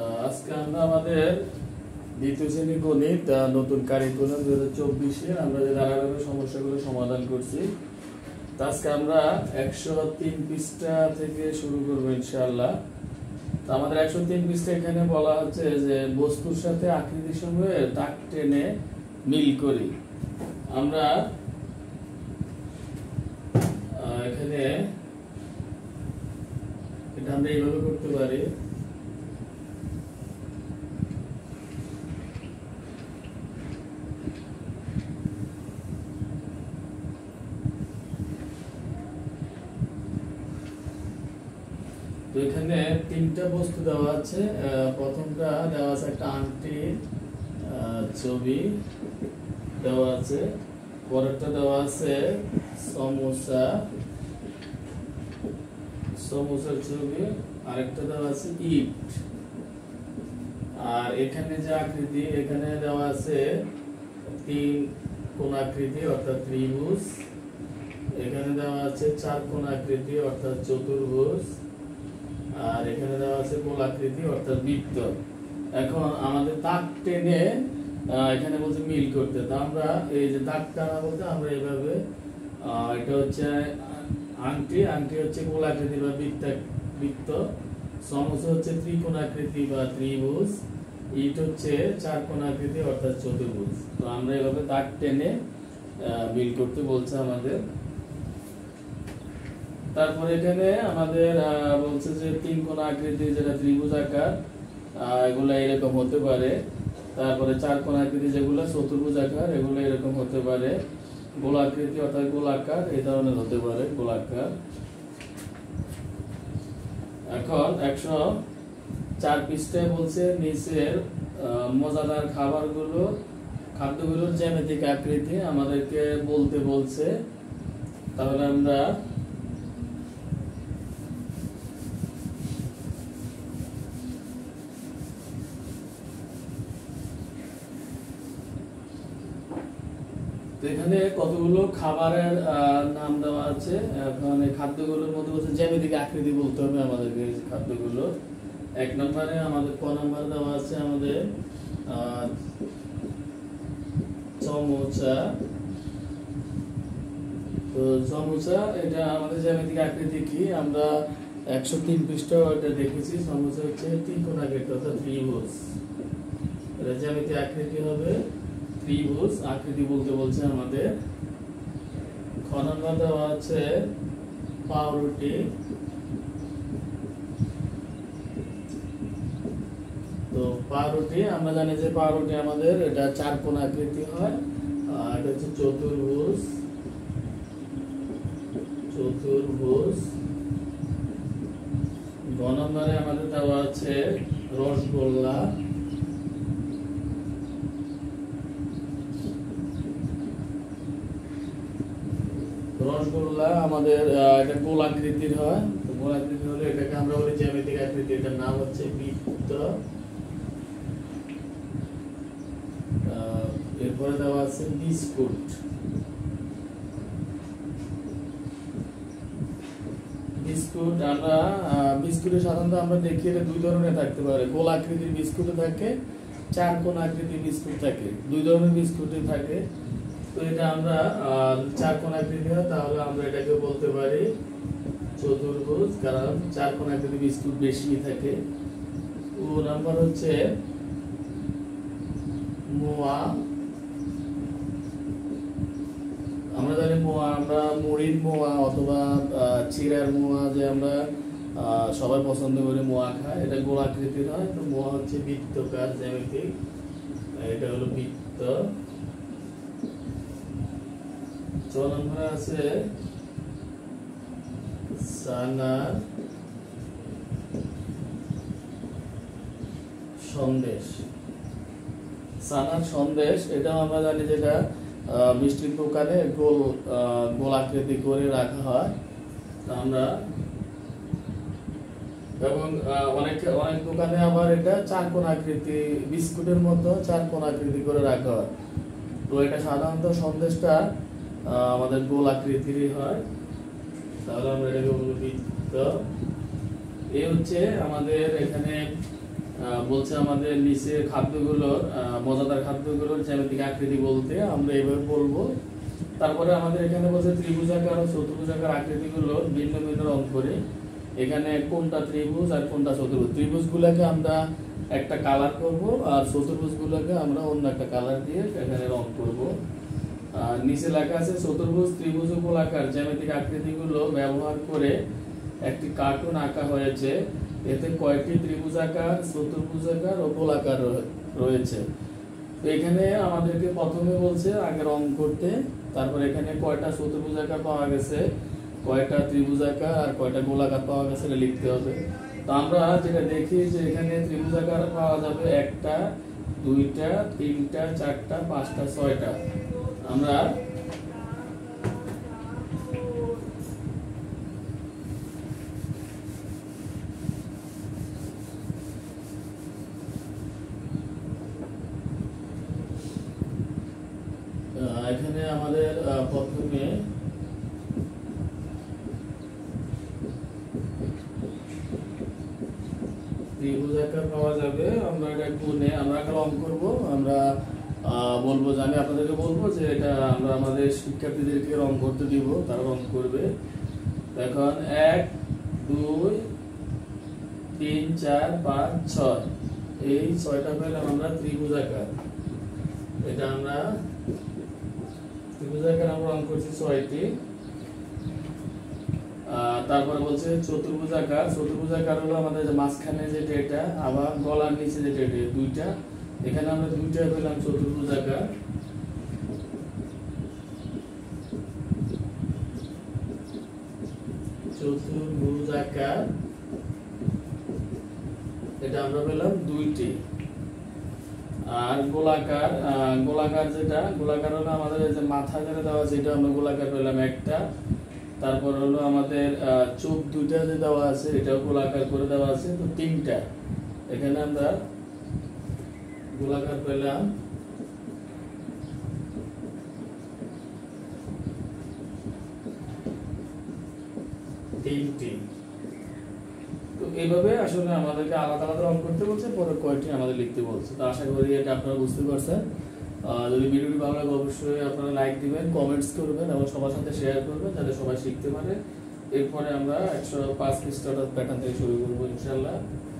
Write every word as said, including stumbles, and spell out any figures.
আজকে আমরা আমাদের দ্বিতীয় শ্রেণী গণিত নতুন কারিকুলাম দুই হাজার চব্বিশে আমরা যে ধারাবাহিক সমস্যাগুলো সমাধান করছি, আজকে আমরা একশো তিন পৃষ্ঠা থেকে শুরু করবো ইনশাআল্লাহ। তো আমাদের একশো তিন পৃষ্ঠা এখানে বলা হচ্ছে যে বস্তুর সাথে আকৃতির সঙ্গে দাগ টেনে মিল করি। আমরা এখানে এটা আমরা এইভাবে করতে পারি। তো এখানে তিনটা বস্তু দেওয়া আছে। প্রথমটা দেওয়া আছে একটা আংটির ছবি দেওয়া আছে, পরেরটা দেওয়া আছে সমোসা সমোসার ছবি, আরেকটা দেওয়া আছে ইট। আর এখানে যে আকৃতি এখানে দেওয়া আছে তিন কোণ আকৃতি অর্থাৎ ত্রিভুজ, এখানে দেওয়া আছে চার কোণ আকৃতি অর্থাৎ চতুর্ভুজ, আর এখানে দেওয়া আছে গোলাকৃতি অর্থাৎ বৃত্ত। এখন আমাদের দাগ টেনে এখানে বলছে মিল করতে। তো আমরা এই যে দাগ টানা বলতে আমরা এইভাবে, এটা হচ্ছে আংটি, আংটি হচ্ছে গোলাকৃতি বা বৃত্ত বৃত্ত, সমোসা হচ্ছে ত্রিকোণাকৃতি বা ত্রিভুজ, ইট হচ্ছে চার কোণাকৃতি অর্থাৎ চতুর্ভুজ। তো আমরা এইভাবে দাগ টেনে মিল করতে বলছে আমাদের। তারপরে এখানে আমাদের বলছে যে তিন কোণ আকৃতি যেটা ত্রিভুজ আকার, এগুলো এরকম হতে পারে। তারপরে চার কোণ আকৃতি যেগুলো চতুর্ভুজ আকার, এগুলো এরকম হতে পারে। গোলাকৃতি অর্থাৎ গোলাকার এই ধরনের হতে পারে, গোলাকার। এখন একশো চার পৃষ্ঠায় বলছে নিচের মজাদার খাবারগুলো খাদ্যগুলোর জ্যামিতিক আকৃতি আমাদেরকে বলতে বলছে। তাহলে আমরা এখানে কতগুলো খাবারের নাম দেওয়া আছে। এখন এই খাদ্যগুলোর মধ্যে বলছে জ্যামিতিক আকৃতি বলতে হবে আমাদেরকে। খাদ্যগুলো এক নম্বরে আমাদের ক নম্বর দেওয়া আছে আমাদের সমোসা। তো সমোসা এটা আমাদের জ্যামিতিক আকৃতি কি, আমরা একশো তিন পৃষ্ঠা এটা দেখেছি। সমোসা হচ্ছে ত্রিকোণাকৃতি অর্থাৎ ত্রিভুজ, এটা জ্যামিতিক আকৃতি হবে ত্রিভুজ আকৃতি বলতে বলছে আমাদের। খ নম্বর দেওয়া আছে পাউরুটি। তো পাউরুটি আমরা জানি যে পাউরুটি আমাদের এটা চার কোণ আকৃতি হয়, আর এটা হচ্ছে চতুর্ভুজ চতুর্ভুজ গ নম্বরে আমাদের দেওয়া আছে রসগোল্লা। রসগোল্লা আমাদের এটা গোলাকৃতির হয়। তো গোলাকৃতি হলে এটাকে আমরা বলি জ্যামিতিক আকৃতি, এটার নাম হচ্ছে বৃত্ত। এরপরে দেওয়া আছে বিস্কুট। বিস্কুট আমরা বিস্কুটের সাধারণত আমরা দেখি এটা দুই ধরনের থাকতে পারে। গোলাকৃতির বিস্কুটও থাকে, চার কোণ আকৃতির বিস্কুট থাকে, দুই ধরনের বিস্কুটই থাকে। তো এটা আমরা চার কোণ আকৃতি হয়, তাহলে আমরা এটাকে বলতে পারি চতুর্ভুজ, কারণ চার কোণ আকৃতি বিস্কুট বেশি থাকে। ও নাম্বার হচ্ছে মোয়া। আমরা জানি মোয়া, আমরা মুড়ির মোয়া অথবা চিড়ার মোয়া যে আমরা সবাই পছন্দ করি মোয়া খায়, এটা গোলাকৃতির হয়। তো মোয়া হচ্ছে বৃত্তকার জ্যামিতিক, এটা হলো বৃত্ত। ছ নম্বরে আছে সানার সন্দেশ। সানার সন্দেশ এটাও আমরা জানি যেটা মিষ্টির দোকানে গোল গোল আকৃতি করে রাখা হয়। আমরা এবং অনেক অনেক দোকানে আবার এটা চার কোণ আকৃতি বিস্কুটের মতো চার কোণ আকৃতি করে রাখা হয়। তো এটা সাধারণত সন্দেশটা আমাদের গোল আকৃতিরই হয়, তাহলে আমরা এটাকে বলবো বৃত্ত। এই হচ্ছে আমাদের এখানে বলছে আমাদের নিচে খাদ্যগুলোর মজাদার খাদ্যগুলোর জ্যামিতিক আকৃতি বলতে আমরা এইভাবে বলবো। তারপরে আমাদের এখানে বলছে ত্রিভুজাকার ও চতুর্ভুজাকার আকৃতিগুলো ভিন্ন ভিন্ন রং করে এখানে কোনটা ত্রিভুজ আর কোনটা চতুর্ভুজ, ত্রিভুজগুলোকে আমরা একটা কালার করব আর চতুর্ভুজগুলোকে আমরা অন্য একটা কালার দিয়ে এখানে রং করব। আর নিচে লেখা আছে চতুর্ভুজ, ত্রিভুজ ও গোলাকার জ্যামিতিক আকৃতিগুলো ব্যবহার করে একটি কার্টুন আঁকা হয়েছে। এতে কয়েকটি ত্রিভুজাকার, চতুর্ভুজাকার ও গোলাকার রয়েছে। তো এখানে আমাদেরকে প্রথমে বলছে আগে রং করতে, তারপর এখানে কয়টা চতুর্ভুজাকার পাওয়া গেছে, কয়টা ত্রিভুজাকার আর কয়টা গোলাকার পাওয়া গেছে এটা লিখতে হবে। তো আমরা যেটা দেখি যে এখানে ত্রিভুজাকার পাওয়া যাবে একটা, দুইটা, তিনটা, চারটা, পাঁচটা, ছয়টা। আমরা এখানে আমাদের প্রথমে ত্রিভুজাকার পাওয়া যাবে, আমরা এটা গুণে আমরা একটা রং করব। আমরা বলবো যে আমি আপনাদেরকে বলবো যে এটা আমরা আমাদের শিক্ষার্থীদেরকে রং করতে দিব, তারা রং করবে। এখন এক, দুই, তিন, চার, পাঁচ, ছয়, এই ছয়টা পেলাম আমরা ত্রিভুজাকার। এটা আমরা ত্রিভুজাকার আমরা রং করছি ছয়টি। তারপরে বলছে চতুর্ভুজাকার, চতুর্ভুজাকার হলো আমাদের যে মাঝখানে যেটা এটা, আবার গলার নিচে যেটা এটা, দুইটা, এখানে আমরা দুইটা পেলাম চতুর্ভুজাকার। চতুর্ভুজাকার এটা আমরা পেলাম দুইটি। আর গোলাকার, গোলাকার যেটা গোলাকার হলো আমাদের যে মাথা যেটা দেওয়া আছে এটা আমরা গোলাকার পেলাম একটা। তারপর হলো আমাদের চোখ দুইটা যে দেওয়া আছে এটাও গোলাকার করে দেওয়া আছে, তো তিনটা। এখানে আমরা গোলাকার পেলাম তিনটি। তো এইভাবে আসলে আমাদেরকে আলাদা আলাদা রং করতে বলছে, পরে কয়টি আমাদের লিখতে বলছে। তো আশা করি এটা আপনারা বুঝতে পারছেন। যদি ভিডিওটি ভালো লাগে অবশ্যই আপনারা লাইক দিবেন, কমেন্টস করবেন এবং সবার সাথে শেয়ার করবেন যাতে সবাই শিখতে পারে। এরপরে আমরা একশো পাঁচ পৃষ্ঠা প্যাটার্ন থেকে শুরু করবো ইনশাল্লাহ।